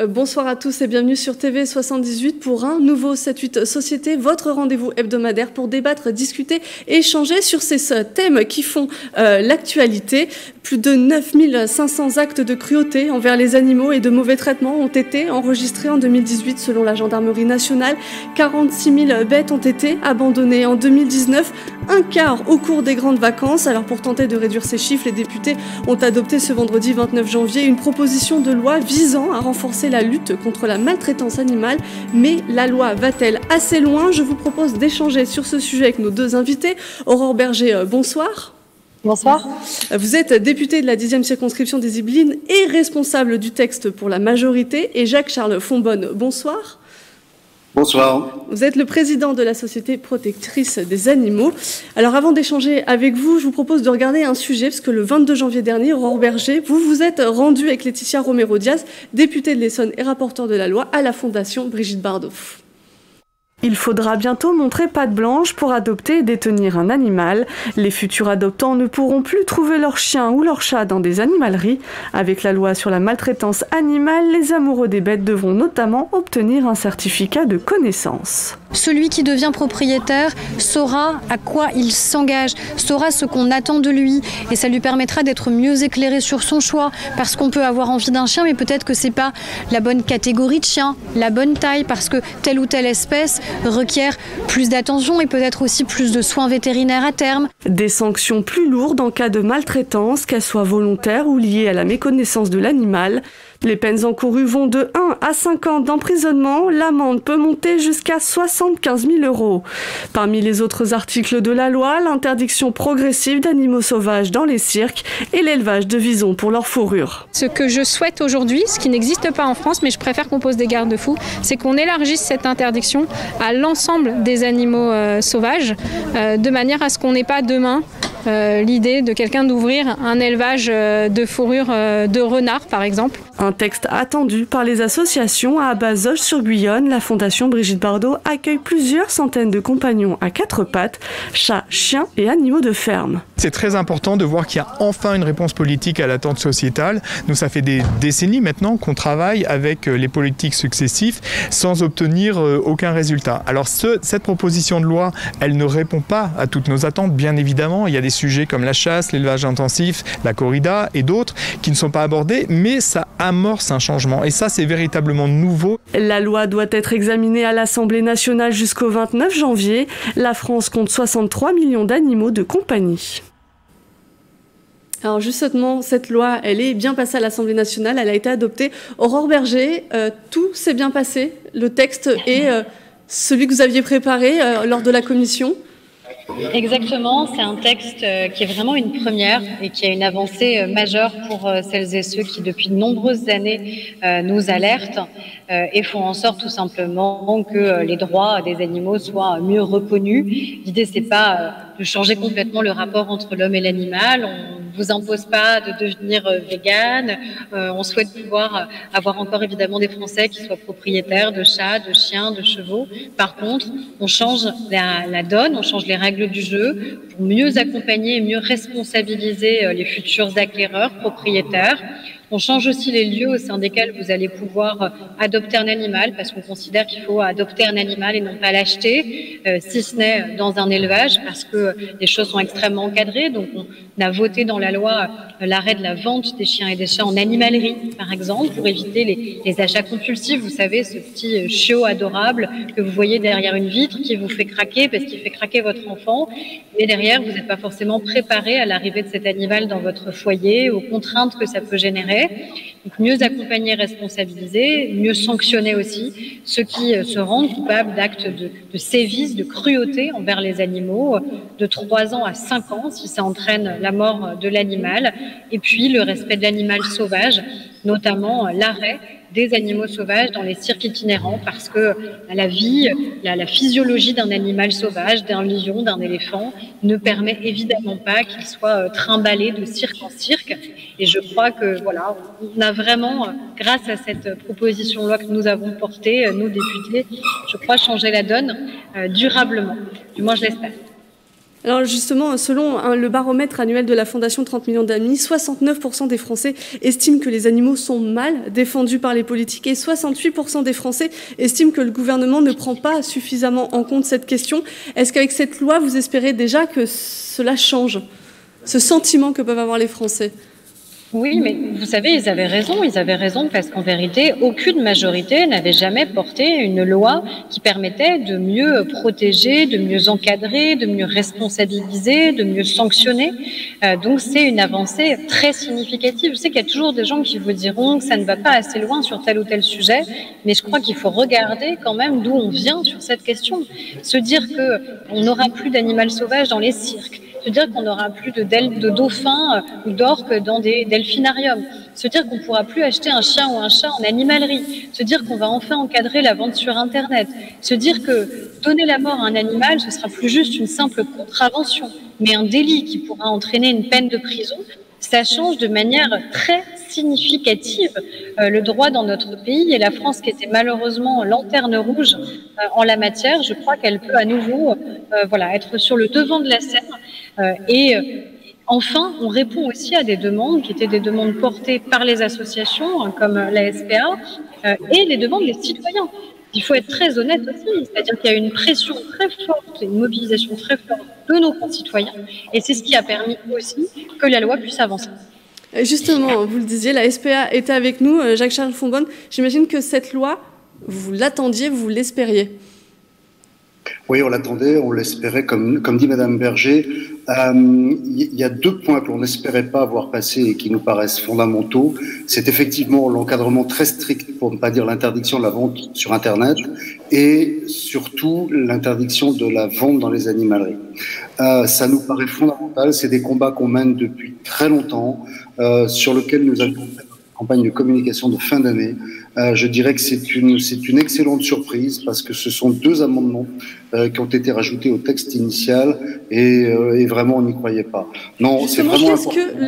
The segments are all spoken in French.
Bonsoir à tous et bienvenue sur TV 78 pour un nouveau 7-8 Société, votre rendez-vous hebdomadaire pour débattre, discuter et échanger sur ces thèmes qui font l'actualité. Plus de 9500 actes de cruauté envers les animaux et de mauvais traitements ont été enregistrés en 2018 selon la gendarmerie nationale. 46 000 bêtes ont été abandonnées en 2019, un quart au cours des grandes vacances. Alors pour tenter de réduire ces chiffres, les députés ont adopté ce vendredi 29 janvier une proposition de loi visant à renforcer la lutte contre la maltraitance animale. Mais la loi va-t-elle assez loin? Je vous propose d'échanger sur ce sujet avec nos deux invités. Aurore Berger, bonsoir. Bonsoir. Vous êtes député de la 10e circonscription des Yvelines et responsable du texte pour la majorité. Et Jacques-Charles Fonbonne, bonsoir. Bonsoir. Vous êtes le président de la Société protectrice des animaux. Alors avant d'échanger avec vous, je vous propose de regarder un sujet, parce que le 22 janvier dernier, Aurore Berger, vous vous êtes rendu avec Laetitia Romero-Diaz, députée de l'Essonne et rapporteure de la loi à la Fondation Brigitte Bardot. Il faudra bientôt montrer patte blanche pour adopter et détenir un animal. Les futurs adoptants ne pourront plus trouver leur chien ou leur chat dans des animaleries. Avec la loi sur la maltraitance animale, les amoureux des bêtes devront notamment obtenir un certificat de connaissance. Celui qui devient propriétaire saura à quoi il s'engage, saura ce qu'on attend de lui et ça lui permettra d'être mieux éclairé sur son choix parce qu'on peut avoir envie d'un chien mais peut-être que c'est pas la bonne catégorie de chien, la bonne taille parce que telle ou telle espèce requiert plus d'attention et peut-être aussi plus de soins vétérinaires à terme. Des sanctions plus lourdes en cas de maltraitance, qu'elles soient volontaires ou liées à la méconnaissance de l'animal. Les peines encourues vont de 1 à 5 ans d'emprisonnement. L'amende peut monter jusqu'à 75 000 €. Parmi les autres articles de la loi, l'interdiction progressive d'animaux sauvages dans les cirques et l'élevage de visons pour leur fourrure. Ce que je souhaite aujourd'hui, ce qui n'existe pas en France, mais je préfère qu'on pose des garde-fous, c'est qu'on élargisse cette interdiction à l'ensemble des animaux sauvages, de manière à ce qu'on n'ait pas demain l'idée de quelqu'un d'ouvrir un élevage de fourrure de renard, par exemple. Un texte attendu par les associations. À Bazoches-sur-Guyonne, la Fondation Brigitte Bardot accueille plusieurs centaines de compagnons à quatre pattes, chats, chiens et animaux de ferme. C'est très important de voir qu'il y a enfin une réponse politique à l'attente sociétale. Nous, ça fait des décennies maintenant qu'on travaille avec les politiques successifs sans obtenir aucun résultat. Alors cette proposition de loi, elle ne répond pas à toutes nos attentes, bien évidemment. Il y a des sujets comme la chasse, l'élevage intensif, la corrida et d'autres qui ne sont pas abordés, mais ça amorce un changement. Et ça, c'est véritablement nouveau. La loi doit être examinée à l'Assemblée nationale jusqu'au 29 janvier. La France compte 63 millions d'animaux de compagnie. Alors justement, cette loi, elle est bien passée à l'Assemblée nationale, elle a été adoptée. Aurore Berger, tout s'est bien passé. Le texte est celui que vous aviez préparé lors de la commission. Exactement, c'est un texte qui est vraiment une première et qui a une avancée majeure pour celles et ceux qui depuis de nombreuses années nous alertent et font en sorte tout simplement que les droits des animaux soient mieux reconnus. L'idée, c'est pas de changer complètement le rapport entre l'homme et l'animal. On ne vous impose pas de devenir végane. On souhaite pouvoir avoir encore évidemment des Français qui soient propriétaires de chats, de chiens, de chevaux. Par contre, on change la donne, on change les règles du jeu pour mieux accompagner et mieux responsabiliser les futurs acquéreurs, propriétaires. On change aussi les lieux au sein desquels vous allez pouvoir adopter un animal parce qu'on considère qu'il faut adopter un animal et non pas l'acheter, si ce n'est dans un élevage parce que les choses sont extrêmement encadrées. Donc on a voté dans la loi l'arrêt de la vente des chiens et des chats en animalerie, par exemple, pour éviter les achats compulsifs. Vous savez, ce petit chiot adorable que vous voyez derrière une vitre qui vous fait craquer parce qu'il fait craquer votre enfant. Et derrière, vous n'êtes pas forcément préparé à l'arrivée de cet animal dans votre foyer, aux contraintes que ça peut générer. Donc mieux accompagner, responsabiliser, mieux sanctionner aussi ceux qui se rendent coupables d'actes de sévices, de cruauté envers les animaux, de 3 ans à 5 ans si ça entraîne la mort de l'animal, et puis le respect de l'animal sauvage, notamment l'arrêt des animaux sauvages dans les cirques itinérants parce que la vie, la physiologie d'un animal sauvage, d'un lion, d'un éléphant ne permet évidemment pas qu'il soit trimballé de cirque en cirque. Et je crois que voilà, on a vraiment, grâce à cette proposition de loi que nous avons portée, nous députés, je crois changer la donne durablement. Du moins, je l'espère. Alors justement, selon le baromètre annuel de la Fondation 30 millions d'amis, 69% des Français estiment que les animaux sont mal défendus par les politiques et 68% des Français estiment que le gouvernement ne prend pas suffisamment en compte cette question. Est-ce qu'avec cette loi, vous espérez déjà que cela change, ce sentiment que peuvent avoir les Français ? Oui, mais vous savez, ils avaient raison parce qu'en vérité, aucune majorité n'avait jamais porté une loi qui permettait de mieux protéger, de mieux encadrer, de mieux responsabiliser, de mieux sanctionner. Donc c'est une avancée très significative. Je sais qu'il y a toujours des gens qui vous diront que ça ne va pas assez loin sur tel ou tel sujet, mais je crois qu'il faut regarder quand même d'où on vient sur cette question. Se dire qu'on n'aura plus d'animal sauvage dans les cirques, se dire qu'on n'aura plus de dauphins ou d'orques dans des delphinariums, se dire qu'on ne pourra plus acheter un chien ou un chat en animalerie, se dire qu'on va enfin encadrer la vente sur Internet, se dire que donner la mort à un animal, ce sera plus juste une simple contravention, mais un délit qui pourra entraîner une peine de prison, ça change de manière très significative le droit dans notre pays, et la France, qui était malheureusement lanterne rouge en la matière, je crois qu'elle peut à nouveau être sur le devant de la scène. Enfin, on répond aussi à des demandes qui étaient des demandes portées par les associations comme la SPA et les demandes des citoyens. Il faut être très honnête aussi, c'est-à-dire qu'il y a une pression très forte, une mobilisation très forte de nos concitoyens, et c'est ce qui a permis aussi que la loi puisse avancer. Justement, vous le disiez, la SPA était avec nous, Jacques-Charles Fonbonne. J'imagine que cette loi, vous l'attendiez, vous l'espériez. Oui, on l'attendait, on l'espérait, comme dit Madame Berger. Il y a 2 points qu'on n'espérait pas voir passer et qui nous paraissent fondamentaux. C'est effectivement l'encadrement très strict, pour ne pas dire l'interdiction de la vente sur Internet, et surtout l'interdiction de la vente dans les animaleries. Ça nous paraît fondamental. C'est des combats qu'on mène depuis très longtemps, sur lesquels nous avons fait une campagne de communication de fin d'année. Je dirais que c'est une excellente surprise parce que ce sont 2 amendements qui ont été rajoutés au texte initial et vraiment on n'y croyait pas. Non, c'est vraiment qu'est-ce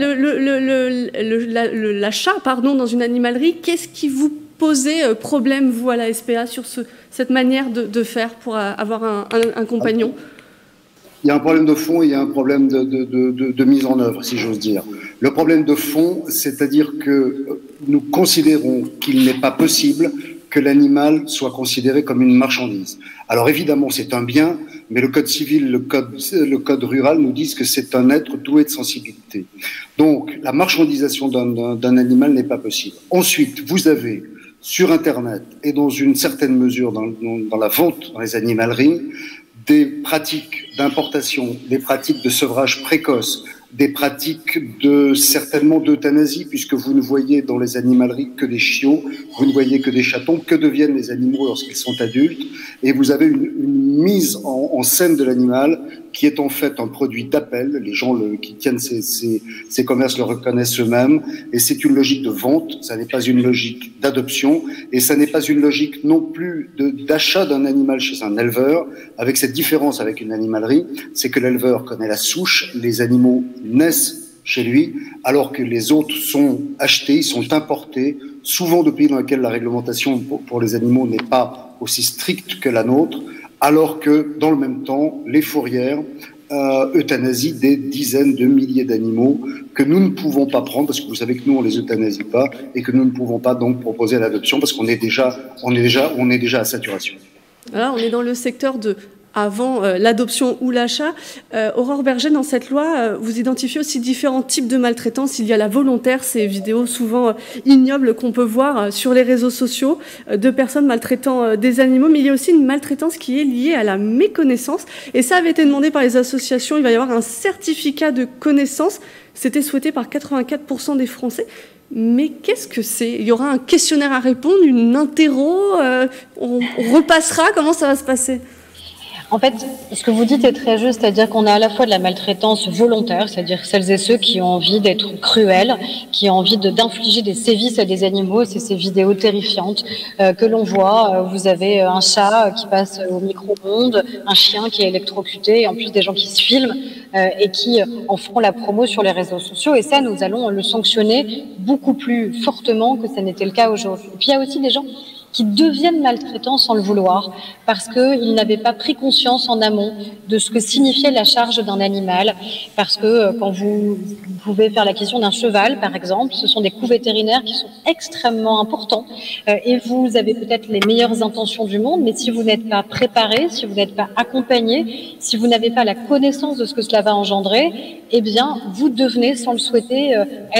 que l'achat, dans une animalerie, qu'est-ce qui vous posait problème, vous, à la SPA, sur cette manière de faire pour avoir un compagnon ? Il y a un problème de fond et il y a un problème de mise en œuvre, si j'ose dire. Le problème de fond, c'est-à-dire que nous considérons qu'il n'est pas possible que l'animal soit considéré comme une marchandise. Alors évidemment, c'est un bien, mais le code civil, le code rural nous disent que c'est un être doué de sensibilité. Donc, la marchandisation d'un animal n'est pas possible. Ensuite, vous avez sur Internet et dans une certaine mesure dans la vente dans les animaleries, des pratiques d'importation, des pratiques de sevrage précoce, des pratiques certainement d'euthanasie, puisque vous ne voyez dans les animaleries que des chiots, vous ne voyez que des chatons. Que deviennent les animaux lorsqu'ils sont adultes? Et vous avez une mise en scène de l'animal qui est en fait un produit d'appel. Les gens qui tiennent ces commerces le reconnaissent eux-mêmes. Et c'est une logique de vente, ça n'est pas une logique d'adoption. Et ça n'est pas une logique non plus d'achat d'un animal chez un éleveur, avec cette différence avec une animalerie, c'est que l'éleveur connaît la souche, les animaux naissent chez lui, alors que les autres sont achetés, ils sont importés, souvent de pays dans lesquels la réglementation pour les animaux n'est pas aussi stricte que la nôtre, alors que dans le même temps, les fourrières euthanasient des dizaines de milliers d'animaux que nous ne pouvons pas prendre, parce que vous savez que nous on les euthanasie pas, et que nous ne pouvons pas donc proposer à l'adoption parce qu'on est déjà à saturation. Alors, on est dans le secteur avant l'adoption ou l'achat. Aurore Berger, dans cette loi, vous identifiez aussi différents types de maltraitance. Il y a la volontaire, ces vidéos souvent ignobles qu'on peut voir sur les réseaux sociaux de personnes maltraitant des animaux, mais il y a aussi une maltraitance qui est liée à la méconnaissance. Et ça avait été demandé par les associations. Il va y avoir un certificat de connaissance. C'était souhaité par 84% des Français. Mais qu'est-ce que c'est? Il y aura un questionnaire à répondre, une interro, on repassera, comment ça va se passer? En fait, ce que vous dites est très juste, c'est-à-dire qu'on a à la fois de la maltraitance volontaire, c'est-à-dire celles et ceux qui ont envie d'être cruels, qui ont envie d'infliger des sévices à des animaux. C'est ces vidéos terrifiantes que l'on voit. Vous avez un chat qui passe au micro-ondes, un chien qui est électrocuté, et en plus des gens qui se filment et qui en feront la promo sur les réseaux sociaux. Et ça, nous allons le sanctionner beaucoup plus fortement que ça n'était le cas aujourd'hui. Et puis il y a aussi des gens qui deviennent maltraitants sans le vouloir, parce qu'ils n'avaient pas pris conscience en amont de ce que signifiait la charge d'un animal, parce que quand vous pouvez faire la question d'un cheval, par exemple, ce sont des coûts vétérinaires qui sont extrêmement importants, et vous avez peut-être les meilleures intentions du monde, mais si vous n'êtes pas préparé, si vous n'êtes pas accompagné, si vous n'avez pas la connaissance de ce que cela va engendrer, eh bien, vous devenez, sans le souhaiter,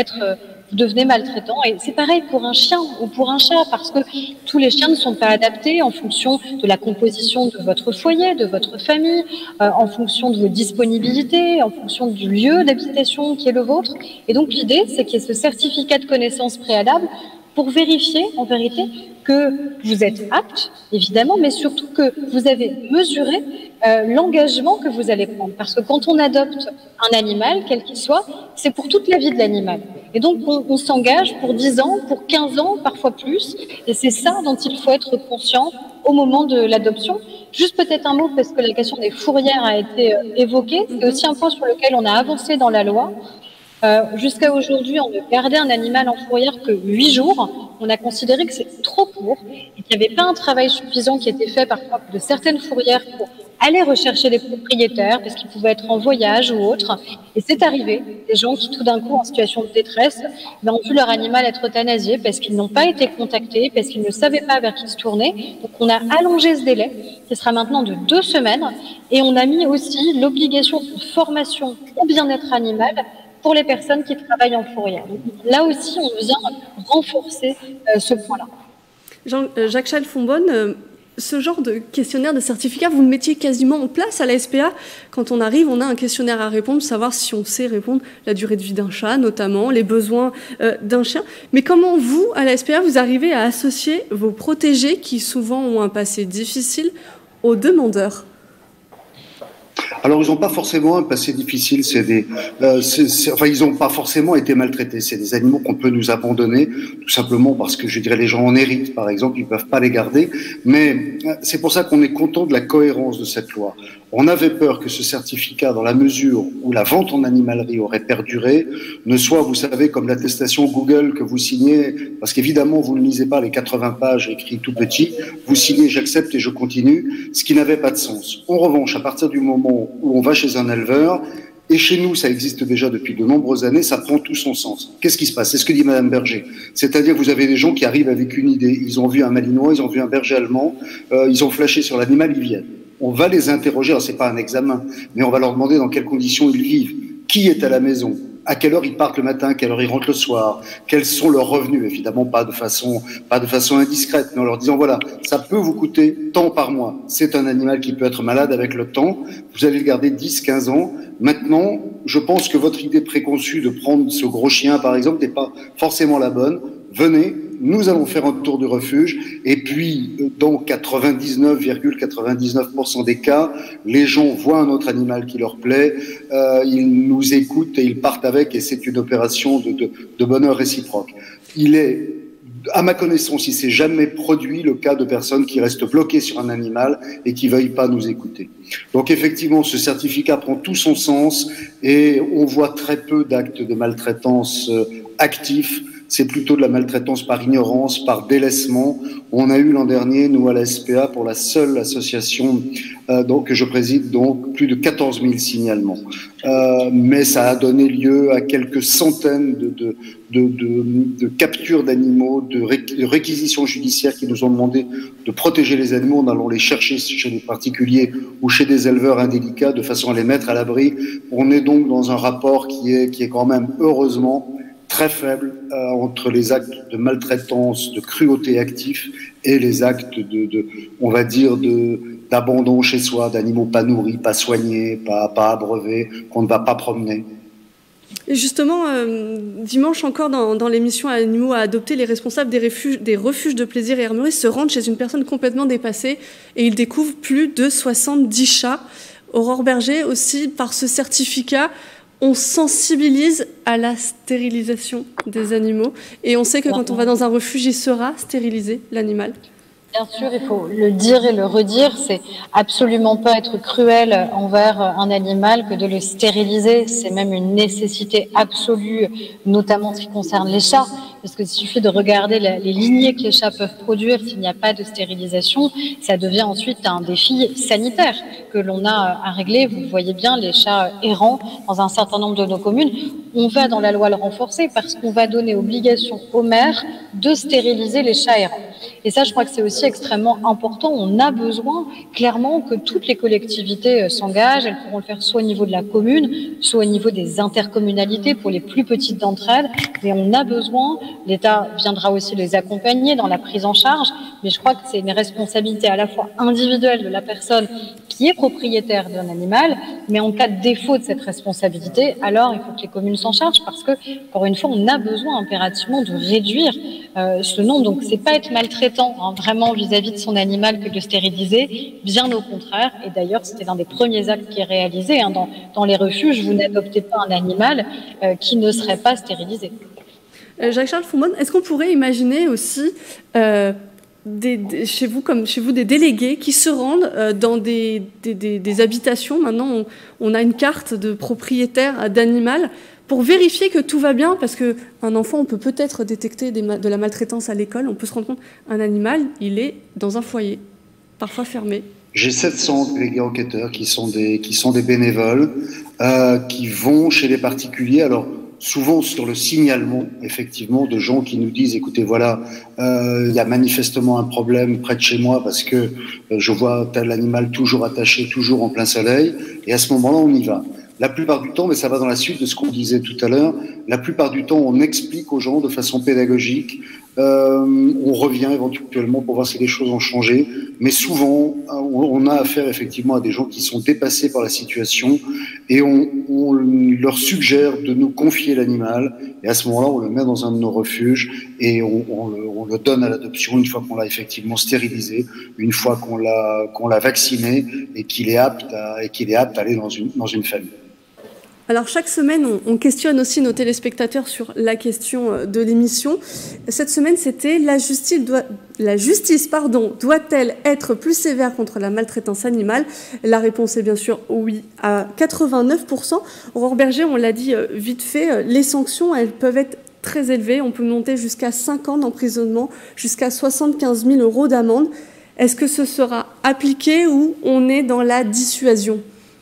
vous devenez maltraitant. Et c'est pareil pour un chien ou pour un chat, parce que tous les chiens ne sont pas adaptés en fonction de la composition de votre foyer, de votre famille, en fonction de vos disponibilités, en fonction du lieu d'habitation qui est le vôtre. Et donc l'idée, c'est qu'il y ait ce certificat de connaissance préalable pour vérifier, en vérité, que vous êtes apte, évidemment, mais surtout que vous avez mesuré l'engagement que vous allez prendre. Parce que quand on adopte un animal, quel qu'il soit, c'est pour toute la vie de l'animal. Et donc, on s'engage pour 10 ans, pour 15 ans, parfois plus. Et c'est ça dont il faut être conscient au moment de l'adoption. Juste peut-être un mot, parce que la question des fourrières a été évoquée. C'est aussi un point sur lequel on a avancé dans la loi. Jusqu'à aujourd'hui, on ne gardait un animal en fourrière que 8 jours. On a considéré que c'était trop court et qu'il n'y avait pas un travail suffisant qui était fait parfois de certaines fourrières pour aller rechercher les propriétaires parce qu'ils pouvaient être en voyage ou autre. Et c'est arrivé, des gens qui tout d'un coup, en situation de détresse, ont vu leur animal être euthanasié parce qu'ils n'ont pas été contactés, parce qu'ils ne savaient pas vers qui se tourner. Donc on a allongé ce délai, qui sera maintenant de 2 semaines. Et on a mis aussi l'obligation de formation au bien-être animal pour les personnes qui travaillent en fourrière. Donc, là aussi, on vient renforcer ce point-là. Jacques Chalfon-Beaune, ce genre de questionnaire, de certificat, vous le mettiez quasiment en place à la SPA. Quand on arrive, on a un questionnaire à répondre, savoir si on sait répondre la durée de vie d'un chat, notamment, les besoins d'un chien. Mais comment vous, à la SPA, vous arrivez à associer vos protégés, qui souvent ont un passé difficile, aux demandeurs ? Alors, ils n'ont pas forcément un passé difficile. Ils n'ont pas forcément été maltraités. C'est des animaux qu'on peut nous abandonner, tout simplement parce que, je dirais, les gens en héritent, par exemple, ils ne peuvent pas les garder. Mais c'est pour ça qu'on est content de la cohérence de cette loi. On avait peur que ce certificat, dans la mesure où la vente en animalerie aurait perduré, ne soit, vous savez, comme l'attestation Google que vous signez, parce qu'évidemment, vous ne lisez pas les 80 pages écrites tout petit, vous signez « j'accepte et je continue », ce qui n'avait pas de sens. En revanche, à partir du moment où on va chez un éleveur, et chez nous, ça existe déjà depuis de nombreuses années, ça prend tout son sens. Qu'est-ce qui se passe? C'est ce que dit Madame Berger. C'est-à-dire que vous avez des gens qui arrivent avec une idée. Ils ont vu un malinois, ils ont vu un berger allemand, ils ont flashé sur l'animal, ils viennent. On va les interroger, alors c'est pas un examen, mais on va leur demander dans quelles conditions ils vivent, qui est à la maison, à quelle heure ils partent le matin, à quelle heure ils rentrent le soir, quels sont leurs revenus, évidemment pas de façon indiscrète, mais en leur disant voilà, ça peut vous coûter tant par mois. C'est un animal qui peut être malade avec le temps, vous allez le garder 10, 15 ans. Maintenant, je pense que votre idée préconçue de prendre ce gros chien, par exemple, n'est pas forcément la bonne. Venez, nous allons faire un tour du refuge et puis dans 99,99% des cas, les gens voient un autre animal qui leur plaît, ils nous écoutent et ils partent avec et c'est une opération de bonheur réciproque. Il est, à ma connaissance, il ne s'est jamais produit le cas de personnes qui restent bloquées sur un animal et qui ne veuillent pas nous écouter. Donc effectivement, ce certificat prend tout son sens et on voit très peu d'actes de maltraitance actifs. C'est plutôt de la maltraitance par ignorance, par délaissement. On a eu l'an dernier, nous, à la SPA, pour la seule association que je préside, donc plus de 14 000 signalements. Mais ça a donné lieu à quelques centaines de captures d'animaux, de réquisitions judiciaires qui nous ont demandé de protéger les animaux en allant les chercher chez des particuliers ou chez des éleveurs indélicats de façon à les mettre à l'abri. On est donc dans un rapport qui est quand même, heureusement, très faible entre les actes de maltraitance, de cruauté actifs et les actes on va dire, d'abandon chez soi, d'animaux pas nourris, pas soignés, pas abreuvés, qu'on ne va pas promener. Et justement, dimanche encore, dans l'émission Animaux à adopter, les responsables des refuges de plaisir et armureries se rendent chez une personne complètement dépassée et ils découvrent plus de 70 chats. Aurore Berger, aussi, par ce certificat, on sensibilise à la stérilisation des animaux et on sait que quand on va dans un refuge, il sera stérilisé, l'animal. Bien sûr, il faut le dire et le redire, c'est absolument pas être cruel envers un animal que de le stériliser, c'est même une nécessité absolue, notamment en ce qui concerne les chats, parce qu'il suffit de regarder les lignées que les chats peuvent produire s'il n'y a pas de stérilisation, ça devient ensuite un défi sanitaire que l'on a à régler. Vous voyez bien les chats errants dans un certain nombre de nos communes. On va dans la loi le renforcer parce qu'on va donner obligation aux maires de stériliser les chats errants. Et ça, je crois que c'est aussi extrêmement important. On a besoin clairement que toutes les collectivités s'engagent. Elles pourront le faire soit au niveau de la commune, soit au niveau des intercommunalités pour les plus petites d'entre elles. Mais on a besoin, l'État viendra aussi les accompagner dans la prise en charge. Mais je crois que c'est une responsabilité à la fois individuelle de la personne qui est propriétaire d'un animal, mais en cas de défaut de cette responsabilité, alors il faut que les communes s'en chargent parce que, encore une fois, on a besoin impérativement de réduire ce nombre. Donc, c'est pas être maltraitant vraiment vis-à-vis de son animal que de stériliser, bien au contraire. Et d'ailleurs, c'était l'un des premiers actes qui est réalisé dans les refuges. Vous n'adoptez pas un animal qui ne serait pas stérilisé. Jacques-Charles Fonbonne, est-ce qu'on pourrait imaginer aussi chez vous des délégués qui se rendent dans des habitations? Maintenant, on a une carte de propriétaire d'animal pour vérifier que tout va bien, parce qu'un enfant, on peut peut-être détecter de la maltraitance à l'école, on peut se rendre compte qu'un animal, il est dans un foyer, parfois fermé. J'ai 700 délégués enquêteurs qui sont des bénévoles, qui vont chez les particuliers. Alors, souvent sur le signalement, effectivement, de gens qui nous disent, écoutez, voilà, il y a manifestement un problème près de chez moi parce que je vois tel animal toujours attaché, toujours en plein soleil. Et à ce moment-là, on y va. La plupart du temps, mais ça va dans la suite de ce qu'on disait tout à l'heure, la plupart du temps, on explique aux gens de façon pédagogique, on revient éventuellement pour voir si les choses ont changé, mais souvent, on a affaire effectivement à des gens qui sont dépassés par la situation et on leur suggère de nous confier l'animal et à ce moment-là, on le met dans un de nos refuges et on le donne à l'adoption une fois qu'on l'a effectivement stérilisé, une fois qu'on l'a vacciné et qu'il est apte à aller dans une famille. Alors chaque semaine, on questionne aussi nos téléspectateurs sur la question de l'émission. Cette semaine, c'était la justice doit-elle être plus sévère contre la maltraitance animale? La réponse est bien sûr oui à 89%. Aurore Berger, on l'a dit vite fait, les sanctions, elles peuvent être très élevées. On peut monter jusqu'à 5 ans d'emprisonnement, jusqu'à 75 000 € d'amende. Est-ce que ce sera appliqué ou on est dans la dissuasion?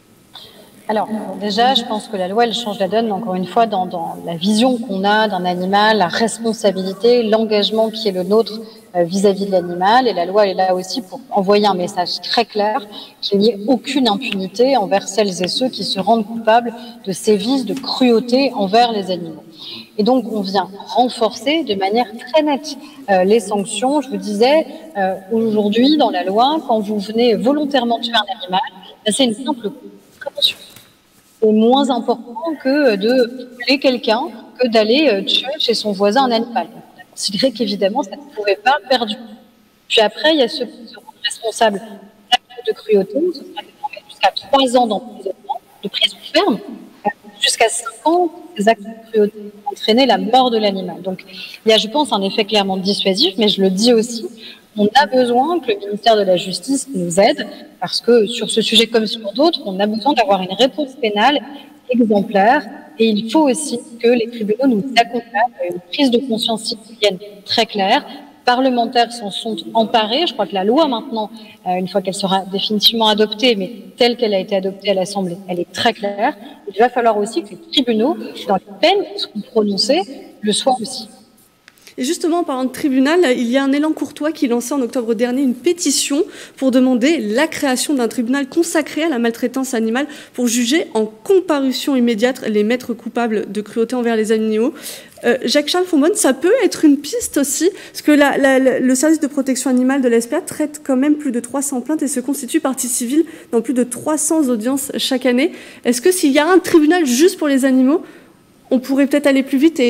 Alors, déjà, je pense que la loi, elle change la donne, encore une fois, dans la vision qu'on a d'un animal, la responsabilité, l'engagement qui est le nôtre vis-à-vis de l'animal. Et la loi, elle est là aussi pour envoyer un message très clair qu'il n'y ait aucune impunité envers celles et ceux qui se rendent coupables de sévices, de cruauté envers les animaux. Et donc, on vient renforcer de manière très nette les sanctions. Je vous disais, aujourd'hui, dans la loi, quand vous venez volontairement tuer un animal, c'est une simple prévention. C'est moins important que de tuer quelqu'un, que d'aller tuer chez son voisin un animal. On a considéré qu'évidemment, ça ne pouvait pas perdre. Puis après, il y a ceux qui seront responsables d'actes de cruauté, ce sera désormais jusqu'à 3 ans d'emprisonnement, de prison ferme, jusqu'à 5 ans, ces actes de cruauté vont entraîner la mort de l'animal. Donc, il y a, je pense, un effet clairement dissuasif, mais je le dis aussi, on a besoin que le ministère de la Justice nous aide, parce que sur ce sujet comme sur d'autres, on a besoin d'avoir une réponse pénale exemplaire, et il faut aussi que les tribunaux nous accompagnent à une prise de conscience citoyenne très claire. Les parlementaires s'en sont emparés. Je crois que la loi maintenant, une fois qu'elle sera définitivement adoptée, mais telle qu'elle a été adoptée à l'Assemblée, elle est très claire. Il va falloir aussi que les tribunaux, dans les peines qui seront prononcées, le soient aussi. Et justement, en parlant de tribunal, il y a un élan courtois qui lançait en octobre dernier une pétition pour demander la création d'un tribunal consacré à la maltraitance animale pour juger en comparution immédiate les maîtres coupables de cruauté envers les animaux. Jacques-Charles Fonbonne, ça peut être une piste aussi, parce que le service de protection animale de l'SPA traite quand même plus de 300 plaintes et se constitue partie civile dans plus de 300 audiences chaque année. Est-ce que s'il y a un tribunal juste pour les animaux, on pourrait peut-être aller plus vite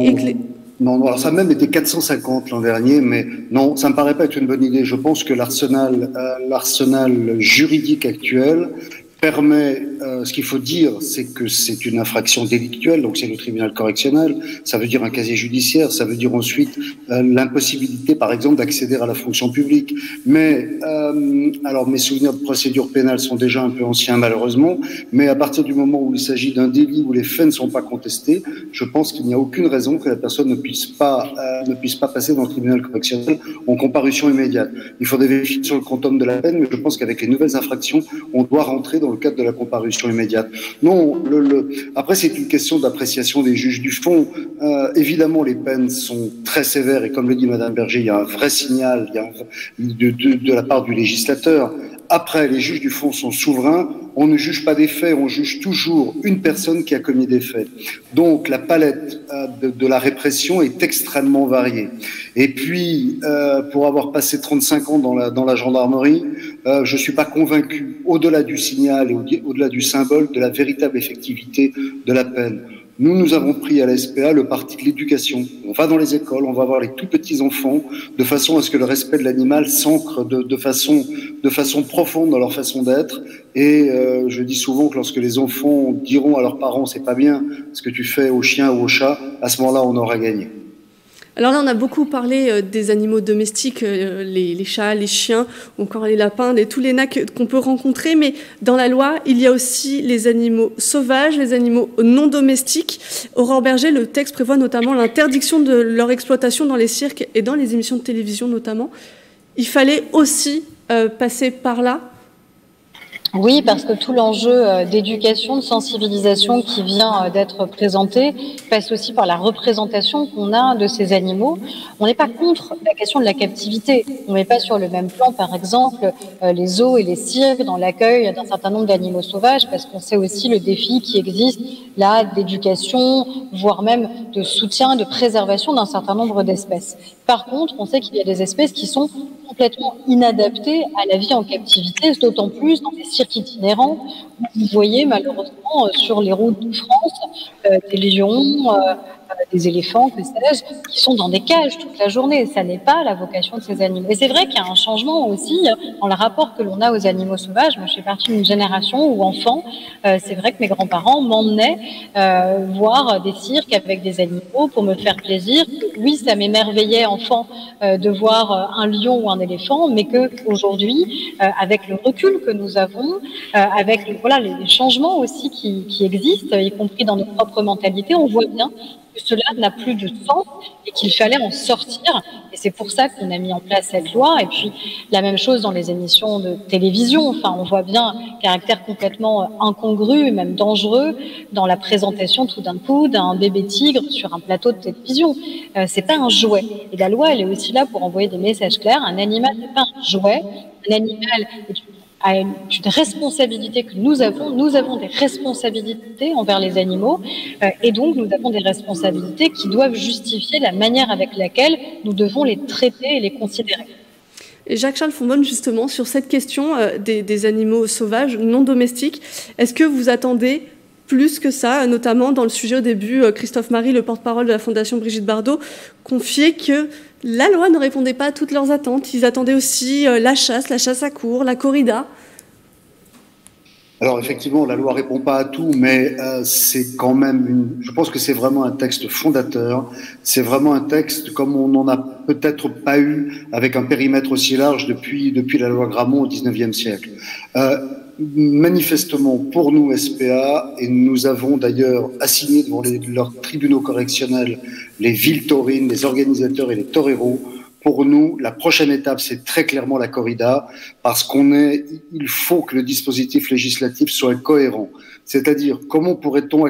Non, alors ça a même été 450 l'an dernier, mais non, ça me paraît pas être une bonne idée. Je pense que l'arsenal juridique actuel permet ce qu'il faut dire, c'est que c'est une infraction délictuelle, donc c'est le tribunal correctionnel, ça veut dire un casier judiciaire, ça veut dire ensuite l'impossibilité, par exemple, d'accéder à la fonction publique. Mais, alors mes souvenirs de procédure pénale sont déjà un peu anciens, malheureusement, mais à partir du moment où il s'agit d'un délit où les faits ne sont pas contestés, je pense qu'il n'y a aucune raison que la personne ne puisse pas passer dans le tribunal correctionnel en comparution immédiate. Il faudrait vérifier sur le quantum de la peine, mais je pense qu'avec les nouvelles infractions, on doit rentrer dans le cadre de la comparution immédiate. Non, après c'est une question d'appréciation des juges du fond. Évidemment, les peines sont très sévères et comme le dit Madame Berger, il y a un vrai signal de la part du législateur. Après, les juges du fond sont souverains. On ne juge pas des faits, on juge toujours une personne qui a commis des faits. Donc, la palette de la répression est extrêmement variée. Et puis, pour avoir passé 35 ans dans la gendarmerie, je suis pas convaincu, au-delà du signal et au-delà du symbole, de la véritable effectivité de la peine. Nous avons pris à la SPA le parti de l'éducation. On va dans les écoles, on va voir les tout petits enfants, de façon à ce que le respect de l'animal s'ancre de façon profonde dans leur façon d'être. Et je dis souvent que lorsque les enfants diront à leurs parents « c'est pas bien ce que tu fais au chien ou au chat », à ce moment-là, on aura gagné. Alors là, on a beaucoup parlé des animaux domestiques, les chats, les chiens, encore les lapins, tous les nacs qu'on peut rencontrer. Mais dans la loi, il y a aussi les animaux sauvages, les animaux non domestiques. Aurore Berger, le texte prévoit notamment l'interdiction de leur exploitation dans les cirques et dans les émissions de télévision notamment. Il fallait aussi passer par là. Oui, parce que tout l'enjeu d'éducation, de sensibilisation qui vient d'être présenté passe aussi par la représentation qu'on a de ces animaux. On n'est pas contre la question de la captivité. On ne met pas sur le même plan, par exemple, les zoos et les cirques dans l'accueil d'un certain nombre d'animaux sauvages, parce qu'on sait aussi le défi qui existe là d'éducation, voire même de soutien, de préservation d'un certain nombre d'espèces. Par contre, on sait qu'il y a des espèces qui sont complètement inadaptées à la vie en captivité, d'autant plus dans les cirques itinérants. Vous voyez malheureusement sur les routes de France des lions, des éléphants, que sais-je, qui sont dans des cages toute la journée. Ça n'est pas la vocation de ces animaux. Et c'est vrai qu'il y a un changement aussi dans le rapport que l'on a aux animaux sauvages. Moi, je fais partie d'une génération où, enfant, c'est vrai que mes grands-parents m'emmenaient voir des cirques avec des animaux pour me faire plaisir. Oui, ça m'émerveillait, enfant, de voir un lion ou un éléphant, mais qu'aujourd'hui, avec le recul que nous avons, avec les changements aussi qui existent, y compris dans nos propres mentalités, on voit bien que cela n'a plus de sens et qu'il fallait en sortir. Et c'est pour ça qu'on a mis en place cette loi. Et puis, la même chose dans les émissions de télévision. Enfin, on voit bien un caractère complètement incongru et même dangereux dans la présentation tout d'un coup d'un bébé tigre sur un plateau de télévision. C'est pas un jouet. Et la loi, elle est aussi là pour envoyer des messages clairs. Un animal n'est pas un jouet. Un animal a une responsabilité que nous avons. Nous avons des responsabilités envers les animaux et donc nous avons des responsabilités qui doivent justifier la manière avec laquelle nous devons les traiter et les considérer. Et Jacques-Charles Fonbonne, justement, sur cette question des animaux sauvages non domestiques, est-ce que vous attendez plus que ça, notamment dans le sujet au début, Christophe Marie, le porte-parole de la Fondation Brigitte Bardot, confiait que la loi ne répondait pas à toutes leurs attentes. Ils attendaient aussi la chasse à courre, la corrida. Alors effectivement, la loi répond pas à tout, mais c'est quand même je pense que c'est vraiment un texte fondateur. C'est vraiment un texte comme on n'en a peut-être pas eu avec un périmètre aussi large depuis la loi Grammont au XIXe siècle. Manifestement, pour nous, SPA, et nous avons d'ailleurs assigné devant leurs tribunaux correctionnels les villes taurines, les organisateurs et les toreros. Pour nous, la prochaine étape, c'est très clairement la corrida, parce il faut que le dispositif législatif soit cohérent. C'est-à-dire, comment pourrait-on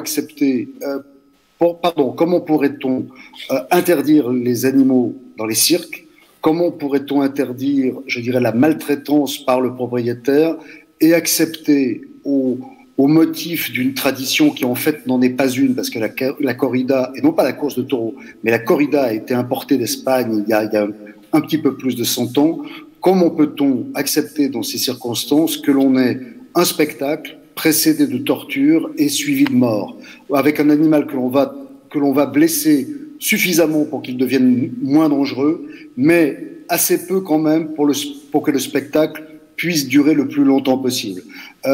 interdire les animaux dans les cirques? Comment pourrait-on interdire, je dirais, la maltraitance par le propriétaire et accepter au motif d'une tradition qui en fait n'en est pas une, parce que la corrida, et non pas la course de taureaux, mais la corrida a été importée d'Espagne il y a un petit peu plus de 100 ans. Comment peut-on accepter dans ces circonstances que l'on ait un spectacle précédé de torture et suivi de mort, avec un animal que l'on va blesser suffisamment pour qu'il devienne moins dangereux, mais assez peu quand même pour que le spectacle puisse durer le plus longtemps possible.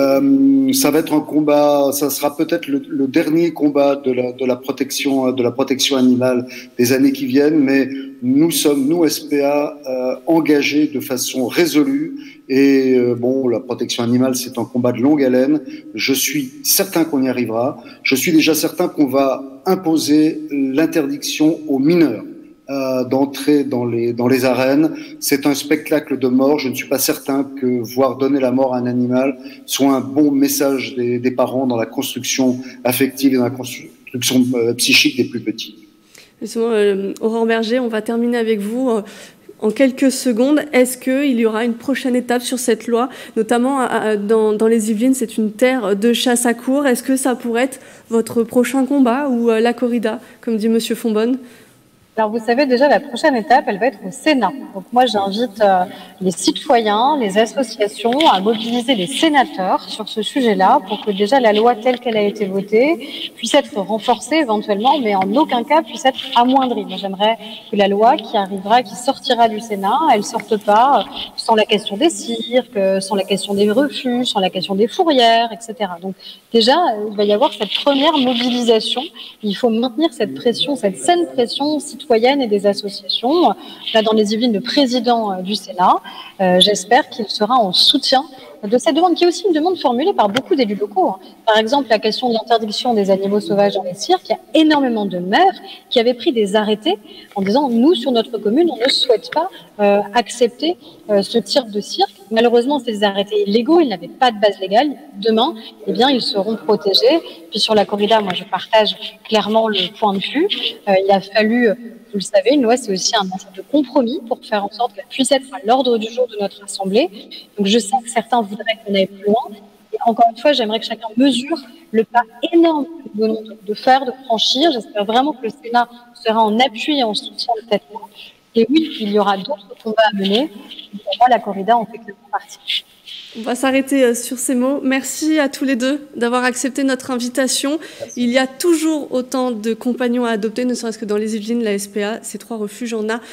Ça va être un combat, ça sera peut-être le dernier combat de la protection animale des années qui viennent, mais nous sommes, nous SPA, engagés de façon résolue. Et bon, la protection animale, c'est un combat de longue haleine. Je suis certain qu'on y arrivera. Je suis déjà certain qu'on va imposer l'interdiction aux mineurs d'entrer dans les arènes. C'est un spectacle de mort. Je ne suis pas certain que voir donner la mort à un animal soit un bon message des parents dans la construction affective et dans la construction psychique des plus petits. Justement, Aurore Berger, on va terminer avec vous. En quelques secondes, est-ce qu'il y aura une prochaine étape sur cette loi, notamment dans les Yvelines, c'est une terre de chasse à courre. Est-ce que ça pourrait être votre prochain combat ou la corrida, comme dit Monsieur Fonbonne? Alors vous savez déjà, la prochaine étape, elle va être au Sénat. Donc moi, j'invite les citoyens, les associations à mobiliser les sénateurs sur ce sujet-là pour que déjà la loi telle qu'elle a été votée puisse être renforcée éventuellement, mais en aucun cas puisse être amoindrie. Moi, j'aimerais que la loi qui arrivera, qui sortira du Sénat, elle sorte pas sans la question des cirques, sans la question des refuges, sans la question des fourrières, etc. Donc déjà, il va y avoir cette première mobilisation. Il faut maintenir cette pression, cette saine pression citoyenne et des associations. Là, dans les Yvelines, le président du Sénat, j'espère qu'il sera en soutien de cette demande, qui est aussi une demande formulée par beaucoup d'élus locaux. Par exemple, la question de l'interdiction des animaux sauvages dans les cirques, il y a énormément de maires qui avaient pris des arrêtés en disant « nous, sur notre commune, on ne souhaite pas accepter ce type de cirque ». Malheureusement, c'est des arrêtés illégaux, ils n'avaient pas de base légale. Demain, eh bien, ils seront protégés. Puis sur la corrida, moi, je partage clairement le point de vue. Il a fallu, vous le savez, une loi, c'est aussi un ensemble de compromis pour faire en sorte qu'elle puisse être à l'ordre du jour de notre Assemblée. Donc, je sais que certains voudraient qu'on aille plus loin. Et encore une fois, j'aimerais que chacun mesure le pas énorme que nous venons de faire, de franchir. J'espère vraiment que le Sénat sera en appui et en soutien de cette loi. Et oui, il y aura d'autres combats à mener. Pour moi, la corrida en fait clairement partie. On va s'arrêter sur ces mots. Merci à tous les deux d'avoir accepté notre invitation. Merci. Il y a toujours autant de compagnons à adopter, ne serait-ce que dans les Yvelines, la SPA, ces 3 refuges, on a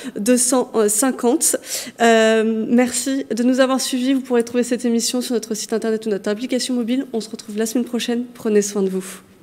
250. Merci de nous avoir suivis. Vous pourrez trouver cette émission sur notre site internet ou notre application mobile. On se retrouve la semaine prochaine. Prenez soin de vous.